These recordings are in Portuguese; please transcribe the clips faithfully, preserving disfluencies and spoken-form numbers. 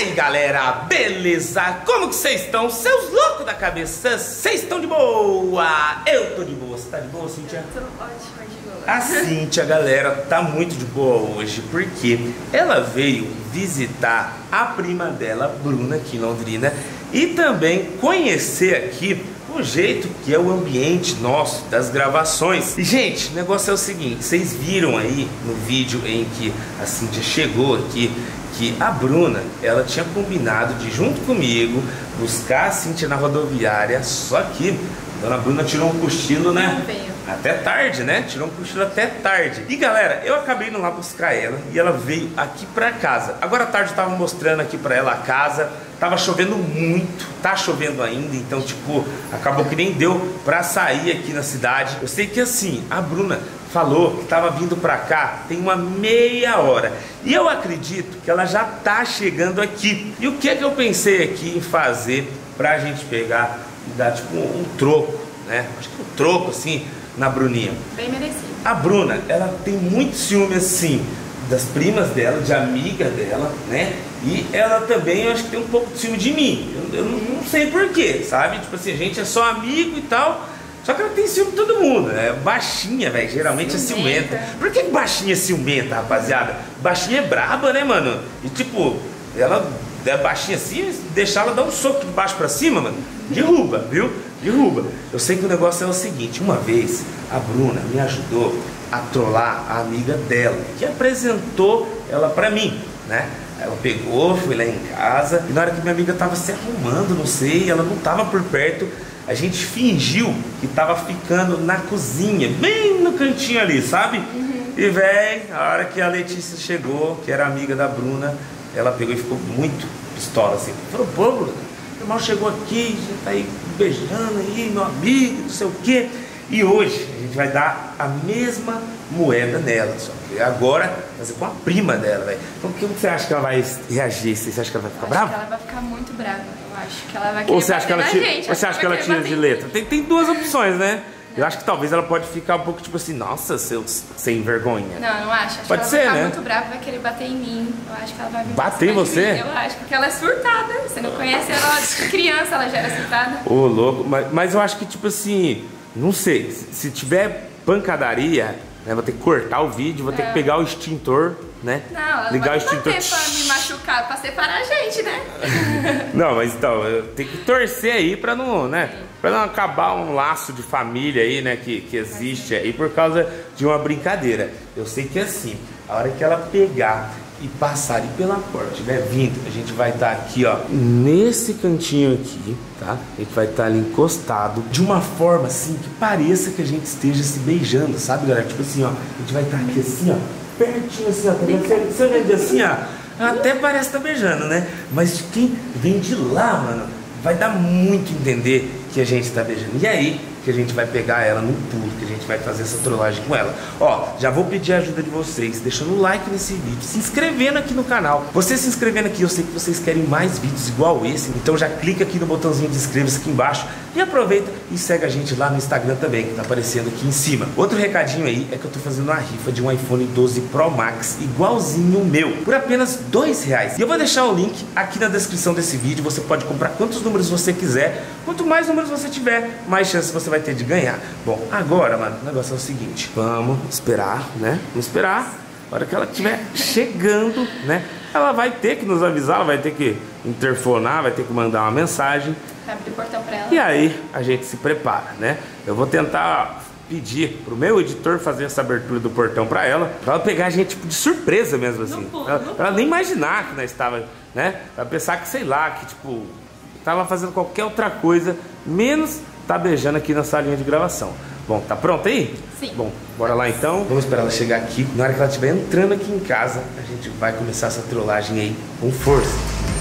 aí galera, beleza? Como que vocês estão? Seus loucos da cabeça, vocês estão de boa? Eu tô de boa, você tá de boa, Cíntia? Eu tô ótima de boa. A Cíntia, galera, tá muito de boa hoje, porque ela veio visitar a prima dela, Bruna, aqui em Londrina, e também conhecer aqui o jeito que é o ambiente nosso, das gravações. E gente, o negócio é o seguinte, vocês viram aí no vídeo em que a Cíntia chegou aqui, que a Bruna, ela tinha combinado de junto comigo buscar a Cíntia na rodoviária, só que a dona Bruna tirou um cochilo, né? Não veio. Até tarde, né? Tirou um cochilo até tarde. E galera, eu acabei indo lá buscar ela e ela veio aqui pra casa. Agora à tarde eu tava mostrando aqui pra ela a casa. Tava chovendo muito, tá chovendo ainda, então tipo, acabou que nem deu pra sair aqui na cidade. Eu sei que assim, a Bruna falou que tava vindo pra cá tem uma meia hora. E eu acredito que ela já tá chegando aqui. E o que é que eu pensei aqui em fazer pra gente pegar e dar tipo um troco, né? Acho que um troco assim na Bruninha. Bem merecido. A Bruna, ela tem muito ciúme assim das primas dela, de amiga dela, né? E ela também, eu acho que tem um pouco de ciúme de mim. Eu, eu não, não sei porquê, sabe? Tipo assim, a gente é só amigo e tal. Só que ela tem ciúme de todo mundo. É baixinha, velho. Geralmente ciumenta. É ciumenta. Por que baixinha é ciumenta, rapaziada? Baixinha é braba, né, mano? E tipo, ela é baixinha assim, deixar ela dar um soco de baixo pra cima, mano. Derruba, viu? Derruba. Eu sei que o negócio é o seguinte. Uma vez, a Bruna me ajudou a trollar a amiga dela, que apresentou ela pra mim, né? Ela pegou, foi lá em casa, e na hora que minha amiga tava se arrumando, não sei, ela não tava por perto, a gente fingiu que tava ficando na cozinha, bem no cantinho ali, sabe? Uhum. E véi, a hora que a Letícia chegou, que era amiga da Bruna, ela pegou e ficou muito pistola assim. Falou, pô, Bruna, meu irmão chegou aqui, já tá aí beijando aí, meu amigo, não sei o quê. E hoje a gente vai dar a mesma moeda nela, só que agora fazer com a prima dela, velho. Então como você acha que ela vai reagir? Você acha que ela vai ficar eu brava? Acho que ela vai ficar muito brava. Eu acho que ela vai querer Ou você acha que ela tira, gente. ou você acha que ela tira de letra? Tem, tem duas opções, né? Eu acho que talvez ela pode ficar um pouco tipo assim, nossa, seus sem vergonha. Não, não acho. Acho pode que ser, ela vai ficar né? muito brava, vai querer bater em mim. Eu acho que ela vai vir bater em você? mim. Eu acho, porque ela é surtada. Você não conhece ela de criança, ela já era surtada. Ô, louco, mas, mas eu acho que tipo assim, não sei, se, se tiver pancadaria, né, vou ter que cortar o vídeo, vou ter é. que pegar o extintor, né? Não, ela ligar vai o extintor bater pra me machucar, pra separar a gente, né? Não, mas então, eu tenho que torcer aí pra não, né? Pra não acabar um laço de família aí, né? Que, que existe aí por causa de uma brincadeira. Eu sei que assim, a hora que ela pegar e passar ali pela porta, estiver vindo, a gente vai estar aqui, ó, nesse cantinho aqui, tá? A gente vai estar ali encostado de uma forma assim que pareça que a gente esteja se beijando, sabe, galera? Tipo assim, ó, a gente vai estar aqui assim, ó, pertinho assim, ó, tá vendo? Você vê assim, ó, até parece que tá beijando, né? Mas quem vem de lá, mano, vai dar muito a entender que a gente tá beijando. E aí que a gente vai pegar ela no pulo, que a gente vai fazer essa trollagem com ela. Ó, já vou pedir a ajuda de vocês, deixando o like nesse vídeo, se inscrevendo aqui no canal. Você se inscrevendo aqui, eu sei que vocês querem mais vídeos igual esse, então já clica aqui no botãozinho de inscreva-se aqui embaixo e aproveita e segue a gente lá no Instagram também, que tá aparecendo aqui em cima. Outro recadinho aí é que eu tô fazendo uma rifa de um iPhone doze Pro Max igualzinho o meu, por apenas dois reais. E eu vou deixar o link aqui na descrição desse vídeo, você pode comprar quantos números você quiser, quanto mais números você tiver, mais chance você vai ter de ganhar. Bom, agora, mano, o negócio é o seguinte, vamos esperar, né? Vamos esperar, a hora que ela estiver chegando, né? Ela vai ter que nos avisar, ela vai ter que interfonar, vai ter que mandar uma mensagem. Abre o portão pra ela. E aí, a gente se prepara, né? Eu vou tentar pedir pro meu editor fazer essa abertura do portão pra ela, pra ela pegar a gente tipo, de surpresa mesmo, assim. Não, pra, não, pra ela nem imaginar que nós estava, né? Pra pensar que, sei lá, que tipo, tava fazendo qualquer outra coisa, menos tá beijando aqui na salinha de gravação. Bom, tá pronto aí? Sim. Bom, bora lá então. Vamos esperar ela chegar aqui. Na hora que ela estiver entrando aqui em casa, a gente vai começar essa trollagem aí com força.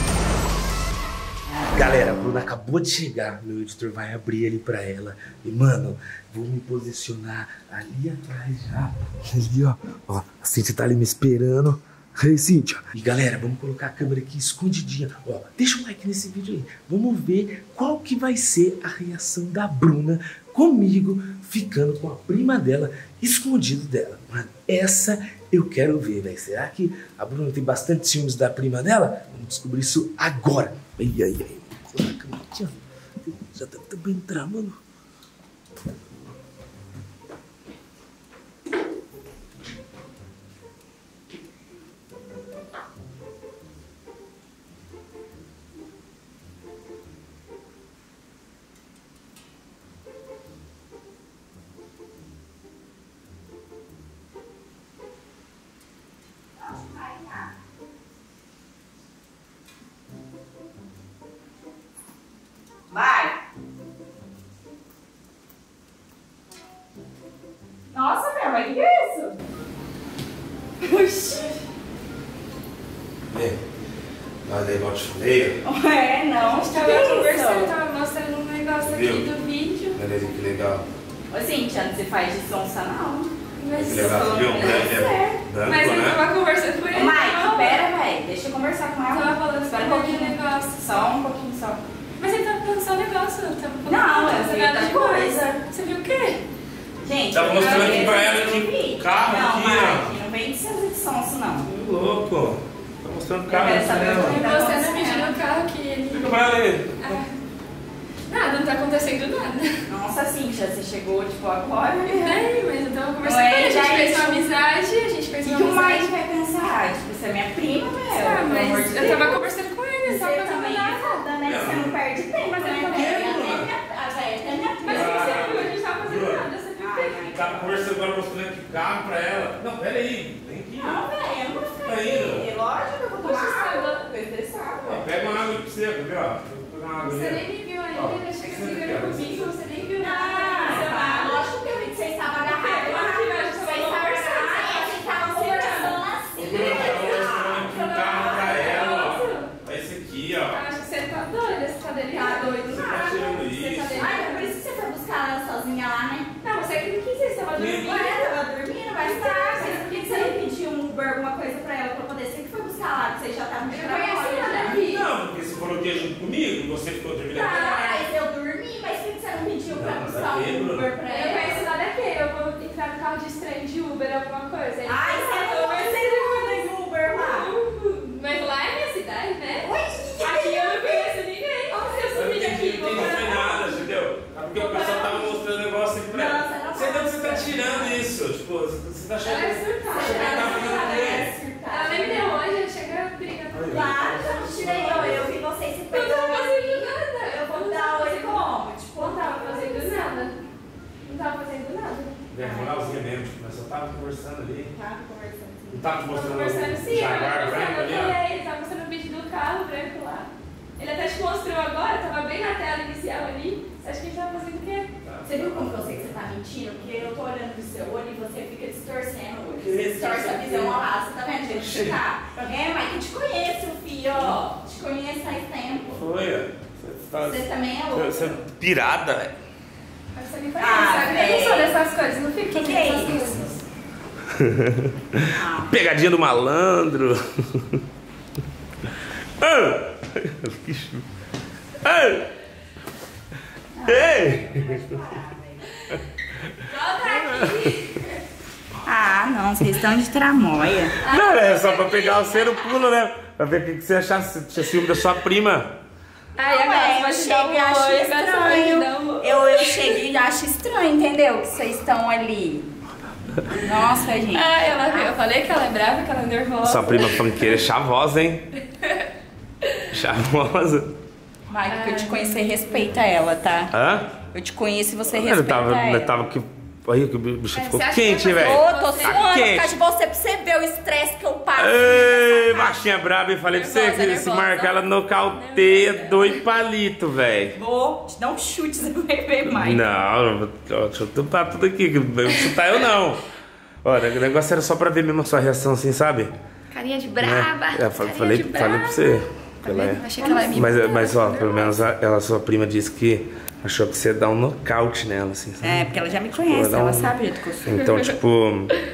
Galera, a Bruna acabou de chegar. Meu editor vai abrir ali pra ela. E, mano, vou me posicionar ali atrás já. Ali, ó. Ó, a Cíntia tá ali me esperando. Ei, Cíntia. E galera, vamos colocar a câmera aqui escondidinha. Ó, deixa um like nesse vídeo aí. Vamos ver qual que vai ser a reação da Bruna comigo ficando com a prima dela escondido dela. Mano, essa eu quero ver, velho. Será que a Bruna tem bastante ciúmes da prima dela? Vamos descobrir isso agora. Ai, ai, ai. Vou colocar a câmera aqui, ó. Já tá também entrar, mano. Vai! Nossa, meu, mas o que é isso? Oxi! Vem. Nós aí, igual te falei. Ué, não, A gente que tava é conversando, isso? tava mostrando um negócio Viu? aqui do vídeo. Olha aí, que legal. Ô, Cíntia, não se faz de sonsa, não. Mas, Que legal, você viu? Mas Branco, é. branco, mas eu né? tava conversando com ele. Ô, Mike, não. pera, velho. Deixa eu conversar com Eu ela. tava falando Espera um sobre pouquinho. aquele negócio. Só um pouquinho, só. Mas ele tava falando só um negócio, eu tava falando Não, que eu não vi nada outra demais. coisa. Você viu o quê? Gente, Tava eu mostrando vi aqui pra ela esse que vídeo. carro não, aqui, Mike, não vem de ser de sonso, não. Que louco. Tá mostrando o Eu carro quero saber dela. o que E tá você não acontecendo. pediu no carro que ele... Fica pra ela aí. Ah, nada, não tá acontecendo nada. Nossa, Cíntia, você chegou, tipo, agora. É, mas eu tava conversando Ué, com ele, a gente já fez uma isso. amizade, a gente O fez que, uma que o amizade. Mike vai pensar? Tipo, você é minha prima, velho. Ah, pelo amor mas de eu Deus. tava conversando com ele, Você só pra também nada. é foda, né? Você não perde tempo, Mas né? eu não velho? quero, Até mano. minha- a velha até minha Mas prima. você viu, a gente tava fazendo nada, você viu o quê? Ai, Tava conversando agora, mostrando aqui o carro pra ela. Não, pera aí. Vem aqui. Não, velho, eu não vou ficar Aí, aqui. Lógico que eu vou tomar Poxa, água. sabe? Tô estressada. Ó, pega uma água pra você, viu? Ó, vou pegar uma água Você ali. nem me viu Ó, ainda, chega senta segurando aqui, ó. comigo, você nem viu Ah, nada. tá. Lógico que eu vi que vocês estavam agarrados. Claro que não, a gente tava Vocês estavam conversando. agarrados, vocês estavam conversando assim. Ô, Bruno, tava mostrando aqui um carro pra ela, ó. Olha esse aqui, ó. Eu acho que você tá doida, você tá delirando. Tá doido Você tá nada. tirando Você tá isso. delirando. Ai, por isso que você foi buscar ela sozinha lá, né? Não, você que não quis, você tava dormindo. Ué, tava dormindo, mas tá. Mas por que que você não pediu um Uber, alguma coisa pra ela pra poder? Você que foi buscar lá, que vocês já estavam de Eu conheci ela trabalho. daqui. Não, porque você falou que ia junto comigo, você ficou dormindo aqui. Tá, mas eu dormi, mas por que que você não pediu pra Não, buscar mas aí, um Uber Bruno. pra Eu ela? conheço lá daquele, eu vou entrar no carro de estranho de Uber, alguma coisa. Ele Ai, falou, você não mas você não anda em Uber lá. Mas lá é minha cidade, né? Oi, Aqui eu não conheço ninguém. Como se eu Eu subir entendi, daqui? entendi, não foi nada, entendeu? É porque o pessoal tava mostrando o negócio aqui pra Não, ela. você não Você tá não, você tá mostrando. tirando isso. Tipo, você tá achando Ela é que surtada. você também tá fazendo com ele. Ela nem me deu hoje, ela chega brigando comigo. Claro que eu não tirei, eu, eu vi vocês se Eu não tava pegando. fazendo nada. Eu vou dar oi como? Tipo, Não tava fazendo nada. Não tava fazendo nada. É, moralzinha mesmo, tipo, nós só tava conversando ali. Tava conversando. Não tava te Tava mostrando conversando o sim, eu Jaguar tava branco mostrando, ali, eu ó. falei, ele tava mostrando o vídeo do carro branco lá. Ele até te mostrou agora, tava bem na tela inicial ali. Você acha que ele tava fazendo o quê? Você viu como que eu sei que você tá mentindo? Porque eu tô olhando pro seu olho e você fica distorcendo o olho. Que Você isso? distorce a visão, olha lá, você tá vendo? Gente, que tá. É, mas que te conheço, filho, ó. Te conheço faz tempo. Foi, ó. Você tá... Você também é louco. Você é pirada, velho. Mas você me conhece, Ah, sabe? Eu não véi. sou dessas coisas, não fico Que fazendo que é essas isso? coisas. Ah, Pegadinha do malandro. Ah! Ah! Ei! Volta aqui. ah, não, vocês estão de tramóia. Não, é só pra pegar o cero pulo, né? Pra ver o que que você achasse, se tinha ciúme da sua prima. Ai, Não, agora é, você eu vai te chego dar um e acho oi, agora você vai estranho. te dar um oi. Eu, eu chego e acho estranho, entendeu? Que vocês estão ali. Nossa, gente. Ai, ela, eu falei que ela é brava, que ela é nervosa. Sua prima funkeira é chavosa, hein? Chavosa. Mike, que eu te conhecer, respeita ela, tá? Hã? Eu te conheço e você Ele respeita tava, ela. ele tava que... Olha que o bicho É, ficou você acha que quente, eu vou velho. Ô, tô Você- suando por Quente. causa de você, pra você ver o estresse que eu passo. Ei, nessa casa. baixinha braba, eu falei pra você Nervosa, que se nervosa. marcar ela nocauteia dois palitos, velho. Vou te dar um chute, você não vai ver mais. Não, ó, deixa eu tampar tudo aqui, que não vai chutar eu não. Olha, o negócio era só pra ver mesmo a sua reação assim, sabe? Carinha de Né? braba. É, fa- carinha falei, de falei braba. pra você. Tá Ela é- vendo? Achei que ela ia me Mas, matar, mas ó, ela pelo ficou menos nervosa. a, ela, sua prima disse que achou que você ia dar um nocaute nela, assim, sabe? É, porque ela já me conhece, Vou dar ela um- sabe o jeito que eu sou. Então, tipo,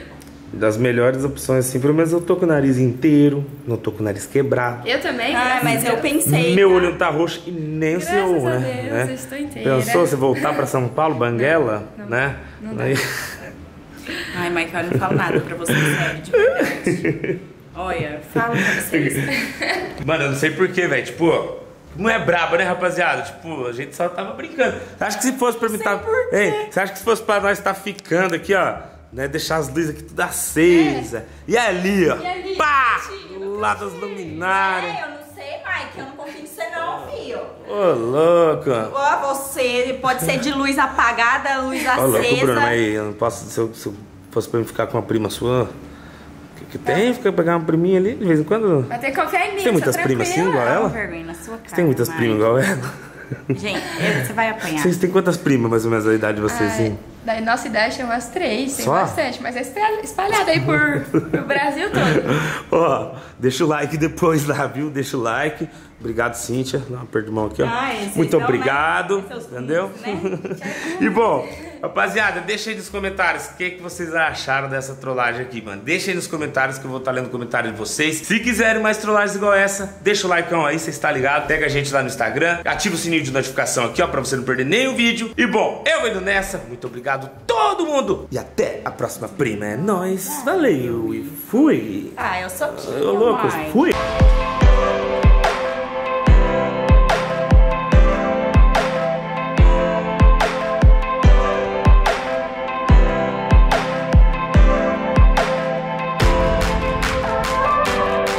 Das melhores opções, assim, pelo menos eu tô com o nariz inteiro, não tô com o nariz quebrado. Eu também. Ah, mas eu pensei. Meu tá? olho não tá roxo e nem o Graças seu, a né? Deus, né? eu estou inteira. Pensou você voltar pra São Paulo, Banguela, não, não, né? não dá. Aí... Ai, Michael, eu não falo nada pra vocês, sério, de verdade. Olha, falo pra vocês. Mano, eu não sei porquê, velho. Tipo, não é braba, né, rapaziada? Tipo, a gente só tava brincando. Acho que se fosse pra mim tá. Ei, você acha que se fosse pra nós tá ficando aqui, ó, né? Deixar as luzes aqui tudo acesa. É. E ali, ó. E ali, pá! quietinho, Lá das luminárias. É, eu não sei, Mike, eu não confio em você não, filho. Ô, louco. Ó, você pode ser de luz apagada, luz Ô, louco, acesa. Bruno, aí eu não posso. Se eu, se eu fosse pra mim ficar com uma prima sua. O que, que tem? Fica pegar uma priminha ali de vez em quando. Vai ter que confiar em mim. Você tem muitas sou primas assim, tranquila. igual Dá uma ela? vergonha na sua cara, Você tem muitas Mike. primas igual ela? Gente, eu- você vai apanhar. Vocês têm quantas primas, mais ou menos, a idade de vocês, Ai, assim? Da nossa idade tem umas três, tem Só? bastante, mas é espalha- espalhada aí por, pro Brasil todo. Ó, deixa o like depois lá, viu? Deixa o like. Obrigado, Cíntia. Dá uma aperto de mão aqui, ó. Ah, vocês Muito dão, né? obrigado. Seus Entendeu? primos, né? E bom, rapaziada, deixa aí nos comentários o que, que vocês acharam dessa trollagem aqui, mano. Deixa aí nos comentários que eu vou estar lendo o comentário de vocês. Se quiserem mais trollagens igual essa, deixa o likeão aí, você está ligado. Pega a gente lá no Instagram, ativa o sininho de notificação aqui, ó, pra você não perder nenhum vídeo. E bom, eu vou indo nessa. Muito obrigado todo mundo. E até a próxima prima. É nóis. Valeu e fui. Ah, eu sou Ô, louco, Mike. fui.